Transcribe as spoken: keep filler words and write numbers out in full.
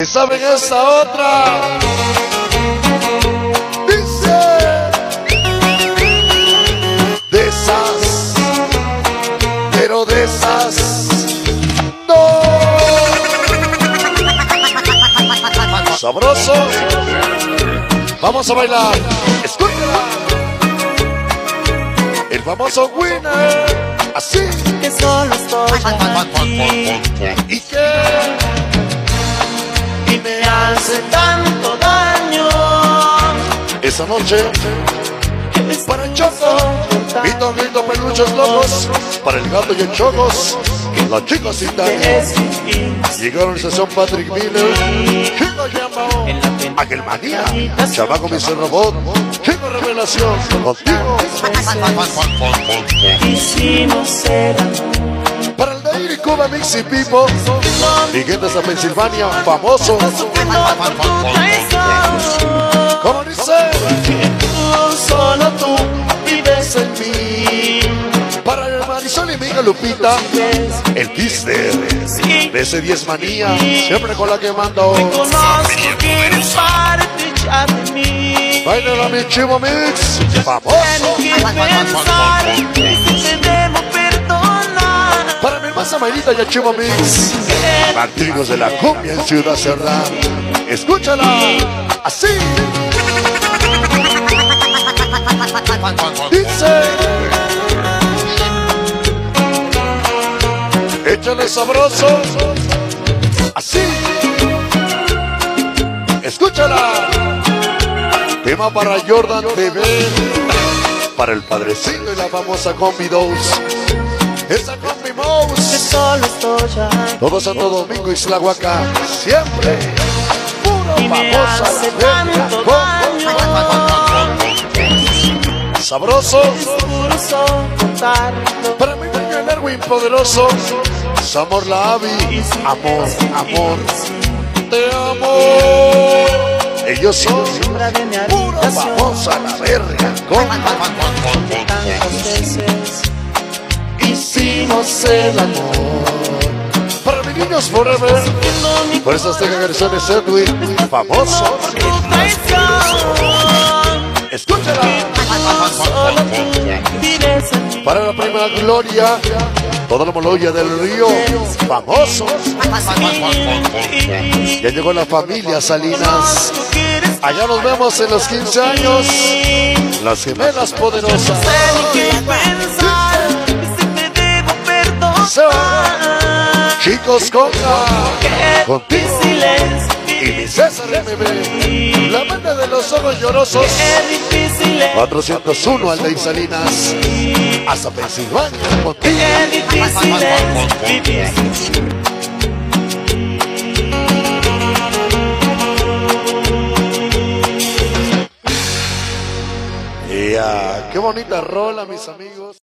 ¿Y saben esta otra? Dice: de esas, pero de esas no. Sabroso. Vamos a bailar. Escúchala. El famoso Winner. Así. Que solo estoy aquí. ¿Y qué? Y me hace tanto daño. Esa noche para el Choco, Vito, Grito, Peluches Locos, para el Gato y el Chocos, la chica Citania. Llegaron a sesión Patrick Miller, Chico Llamao, Aquel Manía, Chamaco mister Robot, Chico Revelación, contigo. Y si no será Para el de Iri Cuba, Mixi Pipo, Miguetes a Pensilvania, famoso. ¿Cómo dice? solo tú vives en mí. Para el Marisol y Miguel Lupita, el Pister, de ese diez manía, siempre con la que mando. Conozco que eres parte ya de mí. Baila mi Chivo Mix, famoso. Tengo que pensar si te debo perdonar. Para mi hermana Mayrita y el Chivo Mix, antiguos de la cumbia en Ciudad Cerdán. Escúchala, así. Dice: échale sabroso, así. Escúchala. Tema para Jordan Bebé, para el padrecito y la famosa Combi dos. Esa Combi Que Mouse. solo estoy aquí. Todo Santo Domingo, Isla Huaca, siempre puro Y me famosa hace la tanto verga. daño. Sabroso. Discurso contarlo. Para mi niño el Erwin poderoso, Samor la Avi, amor, amor, te amo. Ellos son Sombra de mi puro habitación. famosa la verga. Con Tantas veces hicimos el amor. Para mis niños forever, por esas tengan canciones Edwin, famoso. tu traición. Escúchala. Solo tú vives en mí. Para la prima Gloria, toda la Moloya del Río, famoso. Ya llegó la familia Salinas. Allá nos vemos en los quince años. Las gemelas poderosas. Tengo que pensar si te debo perdonar. Chicos Conga, contigo. Difícil es Y mi César M B, la banda de los ojos llorosos. Qué difícil es. cuatrocientos uno al de Salinas, hasta Pensilvania, contigo. Qué difícil es vivir sin ti. Ya, qué bonita rola, mis amigos.